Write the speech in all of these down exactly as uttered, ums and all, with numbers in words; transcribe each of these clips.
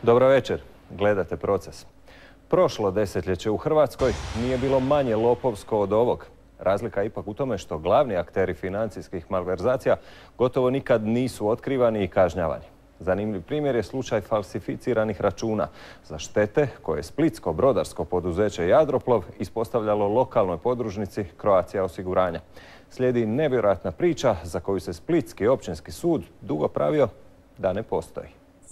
Dobro večer, gledate Proces. Prošlo desetljeće u Hrvatskoj nije bilo manje lopovsko od ovog. Razlika je ipak u tome što glavni akteri financijskih malverzacija gotovo nikad nisu otkrivani i kažnjavani. Zanimljiv primjer je slučaj falsificiranih računa za štete koje je splitsko brodarsko poduzeće Jadroplov ispostavljalo lokalnoj podružnici Croatia osiguranja. Slijedi nevjerojatna priča za koju se Splitski općinski sud dugo pravio da ne postoji.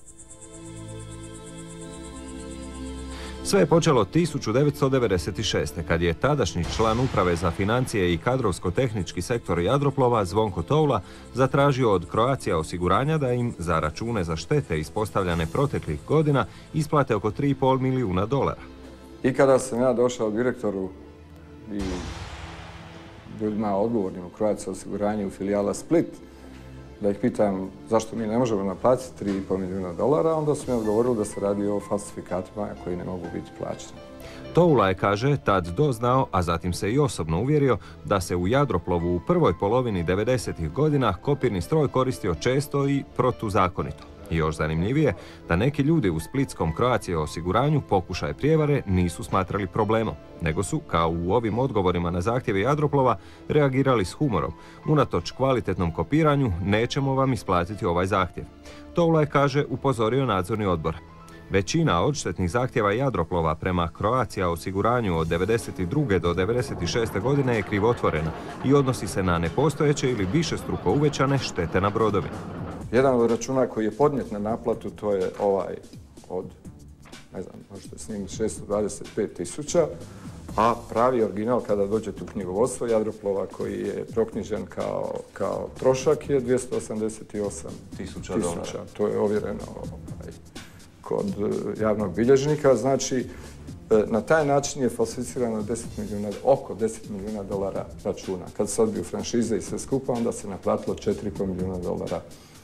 Sve je počelo tisuću devetsto devedeset šeste. kad je tadašnji član uprave za financije i kadrovsko-tehnički sektor Jadroplova Zvonko Toula zatražio od Croatia osiguranja da im za račune za štete ispostavljane proteklih godina isplate oko tri i pol milijuna dolara. I kada sam ja došao direktoru i ljudima odgovornim u Croatia osiguranju u filijala Split, da ih pitam zašto mi ne možemo naplatiti tri i pol milijuna dolara, onda su mi odgovorili da se radi o falsifikatima koji ne mogu biti plaćeni. Toula je, kaže, tad doznao, a zatim se i osobno uvjerio da se u Jadroplovu u prvoj polovini devedesetih godina kopirni stroj koristio često i protuzakonito. I još zanimljivije, da neki ljudi u splitskom Croatia osiguranju pokušaje prijevare nisu smatrali problemom, nego su, kao u ovim odgovorima na zahtjeve Jadroplova, reagirali s humorom. Unatoč kvalitetnom kopiranju, nećemo vam isplatiti ovaj zahtjev. Toula je, kaže, upozorio nadzorni odbor. Većina odštetnih zahtjeva Jadroplova prema Croatia osiguranju od devedeset druge do devedeset šeste godine je krivotvorena i odnosi se na nepostojeće ili višestruko uvećane štete na brodovima. Jedan od računa koji je podnijet na naplatu, to je ovaj od, ne znam, možete snimiti šesto dvadeset pet tisuća, a pravi original kada dođete u knjigovodstvo Jadroplova koji je proknjižen kao, kao trošak je dvjesto osamdeset osam tisuća dolara. To je ovjereno ovaj, kod javnog bilježnika. Znači, na taj način je falsificirano deset milijuna, oko deset milijuna dolara računa. Kad se odbiju franšize i sve skupa, onda se naplatilo četiri i pol milijuna dolara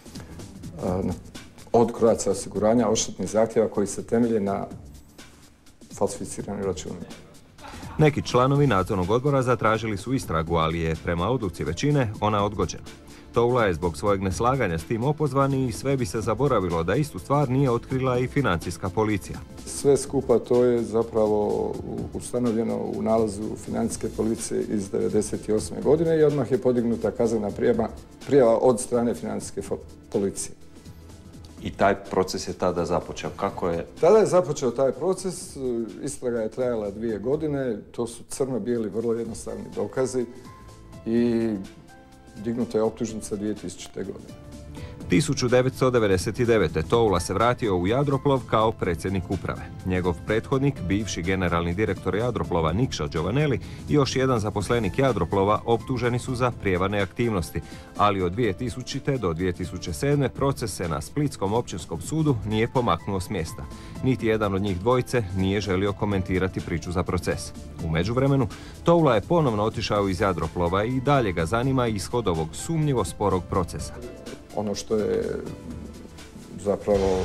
od Croatia osiguranja odštetnih zahtjeva koji se temelje na falsificiranim računima. Neki članovi nadzornog odbora zatražili su istragu, ali je prema odluci većine ona odgođena. Toula je zbog svojeg neslaganja s tim opozvan i sve bi se zaboravilo da istu stvar nije otkrila i financijska policija. Sve skupa to je zapravo ustanovljeno u nalazu financijske policije iz devedeset osme. godine i odmah je podignuta kaznena prijava od strane financijske policije. I taj proces je tada započeo. Kako je? Tada je započeo taj proces, istraga je trajala dvije godine, to su crno-bijeli, vrlo jednostavni dokazi i dignuta je optužnica dvije tisućite. godine. tisuću devetsto devedeset devete. Toula se vratio u Jadroplov kao predsjednik uprave. Njegov prethodnik, bivši generalni direktor Jadroplova Nikša Giovanelli i još jedan zaposlenik Jadroplova optuženi su za prijevarne aktivnosti, ali od dvije tisućite. do dvije tisuće sedme. proces se na Splitskom općinskom sudu nije pomaknuo s mjesta. Niti jedan od njih dvojice nije želio komentirati priču za proces. U međuvremenu, Toula je ponovno otišao iz Jadroplova i dalje ga zanima ishod ovog sumnjivo sporog procesa. Ono što je zapravo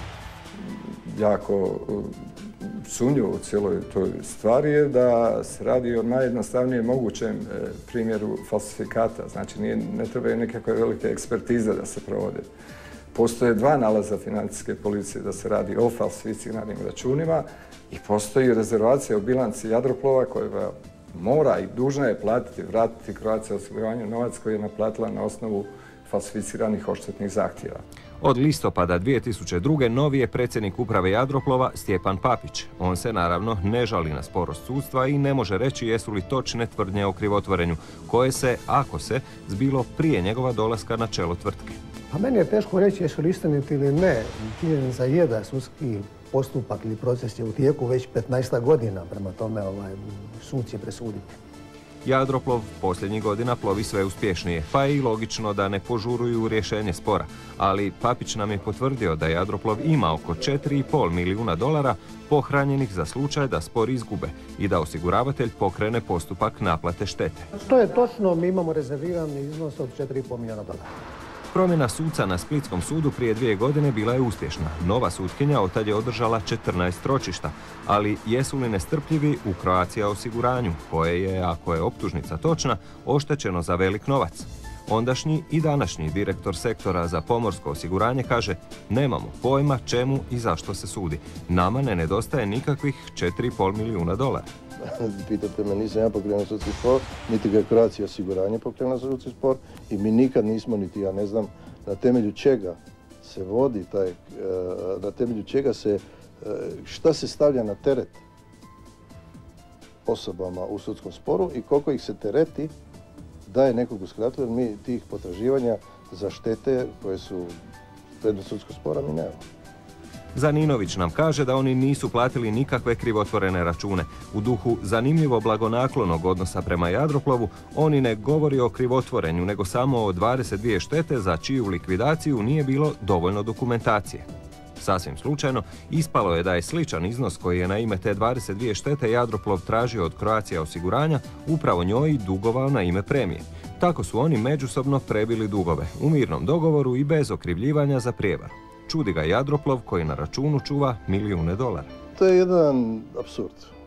jako sumnjivo u cijeloj toj stvari je da se radi o najjednostavnijem mogućem primjeru falsifikata. Znači, nije, ne trebaju nekakve velike ekspertize da se provode. Postoje dva nalaza financijske policije da se radi o falsificiranim računima i postoji rezervacija u bilanci Jadroplova koja mora i dužna je platiti, vratiti Croatia osiguranju novac koji je naplatila na osnovu falsificiranih odštetnih zahtjeva. Od listopada dvije tisuće druge. novi je predsjednik uprave Jadroplova Stjepan Papić. On se naravno ne žali na sporost sudstva i ne može reći jesu li točne tvrdnje o krivotvorenju, koje se, ako se, zbilo prije njegova dolaska na čelo tvrtke. Pa meni je teško reći jesu li istiniti ili ne. Činjenica je da sudski postupak ili proces je u tijeku već petnaest godina, prema tome ovaj, sud će presuditi. Jadroplov posljednjih godina plovi sve uspješnije, pa je i logično da ne požuruju rješenje spora. Ali Papić nam je potvrdio da Jadroplov ima oko četiri i pol milijuna dolara pohranjenih za slučaj da spor izgube i da osiguravatelj pokrene postupak naplate štete. To je točno, mi imamo rezervirani iznos od četiri i pol milijuna dolara. Promjena suca na Splitskom sudu prije dvije godine bila je uspješna. Nova sutkinja otad je održala četrnaest ročišta, ali jesu li nestrpljivi u Croatia osiguranju, koje je, ako je optužnica točna, oštećeno za velik novac? Ondašnji i današnji direktor sektora za pomorsko osiguranje kaže: nemamo pojma čemu i zašto se sudi. Nama ne nedostaje nikakvih četiri i pol milijuna dolara. Pitate me, nisam ja pokrenuo sudski spor, niti ga je Croatia osiguranje pokrenuo sudski spor i mi nikad nismo, niti ja ne znam na temelju čega se vodi taj, na temelju čega se, šta se stavlja na teret osobama u sudskom sporu i koliko ih se tereti da je nekog uskratilo, jer mi tih potraživanja za štete koje su predmet sudskog spora mi nemamo. Zaninović nam kaže da oni nisu platili nikakve krivotvorene račune. U duhu zanimljivo blagonaklonog odnosa prema Jadroplovu, oni ne govori o krivotvorenju, nego samo o dvadeset dvije štete za čiju likvidaciju nije bilo dovoljno dokumentacije. Sasvim slučajno, ispalo je da je sličan iznos koji je na ime te dvadeset dvije štete Jadroplov tražio od Croatia osiguranja upravo njoj dugovao na ime premije. Tako su oni međusobno prebili dugove, u mirnom dogovoru i bez okrivljivanja za prijevaru. Čudi ga Jadroplov koji na računu čuva milijune dolara. To je jedan apsurd.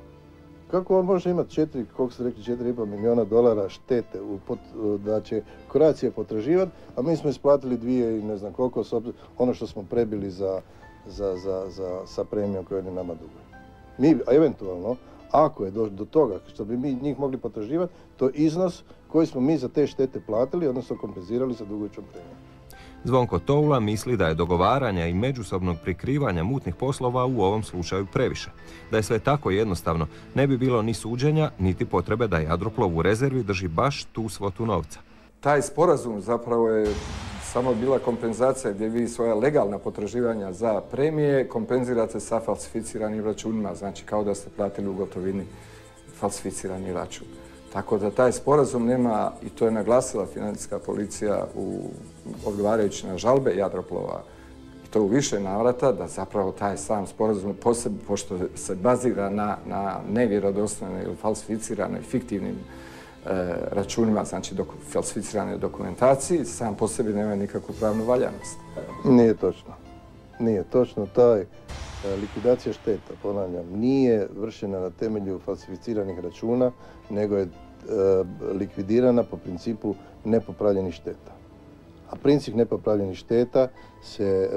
Kako on može imati četiri, koliko ste rekli, četiri i pol milijuna dolara štete u pot, da će Croatia potraživati, a mi smo isplatili dvije i ne znam koliko, ono što smo prebili za, za, za, za, sa premijom koju oni nama duguju. Mi, a eventualno, ako je do, do toga što bi mi njih mogli potraživati, to je iznos koji smo mi za te štete platili, odnosno kompenzirali sa dugujućom premijom. Zvonko Toula misli da je dogovaranja i međusobnog prikrivanja mutnih poslova u ovom slučaju previše. Da je sve tako jednostavno, ne bi bilo ni suđenja, niti potrebe da Jadroplov u rezervi drži baš tu svotu novca. Taj sporazum zapravo je samo bila kompenzacija gdje vi svoja legalna potraživanja za premije kompenzirate sa falsificiranim računima, znači kao da ste platili u gotovini falsificirani račun. Tako da taj sporazum nema, i to je naglasila financijska policija u odgovarajući na žalbe Jadroplova, i to u više navrata, da zapravo taj sam sporazum posebno, pošto se bazira na, na nevjerodostojnoj ili falsificiranoj fiktivnim e, računima, znači dok, falsificiranoj dokumentaciji, sam po sebi nema nikakvu pravnu valjanost. Nije točno. Nije točno. Taj likvidacija šteta, ponavljam, nije vršena na temelju falsificiranih računa, nego je e, likvidirana po principu nepopravljenih šteta. A princip nepopravljenih šteta se e,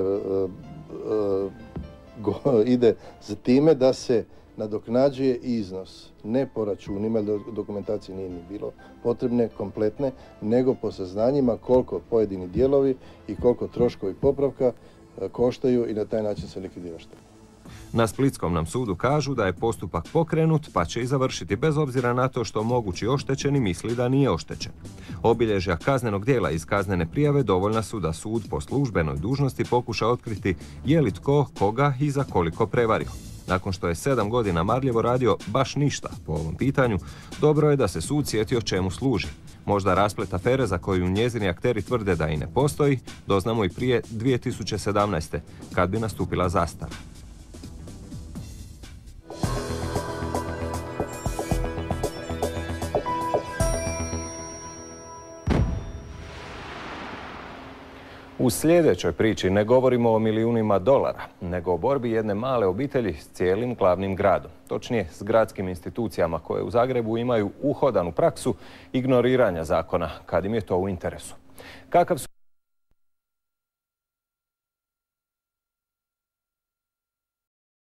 e, go, ide za time da se nadoknađuje iznos, ne po računima, dokumentacije nije ni bilo potrebne, kompletne, nego po saznanjima koliko pojedini dijelovi i koliko troškovi popravka koštaju i na taj način se likvidira šteta. Na splitskom nam sudu kažu da je postupak pokrenut pa će i završiti bez obzira na to što mogući oštećeni misli da nije oštećen. Obilježja kaznenog djela iz kaznene prijave dovoljna su da sud po službenoj dužnosti pokuša otkriti je li tko, koga i za koliko prevario. Nakon što je sedam godina marljivo radio baš ništa po ovom pitanju, dobro je da se sud sjetio čemu služi. Možda rasplet afere za koju njezini akteri tvrde da i ne postoji, doznamo i prije dvije tisuće sedamnaeste. kad bi nastupila zastara. U sljedećoj priči ne govorimo o milijunima dolara, nego o borbi jedne male obitelji s cijelim glavnim gradom. Točnije, s gradskim institucijama koje u Zagrebu imaju uhodanu praksu ignoriranja zakona kad im je to u interesu. Kakav su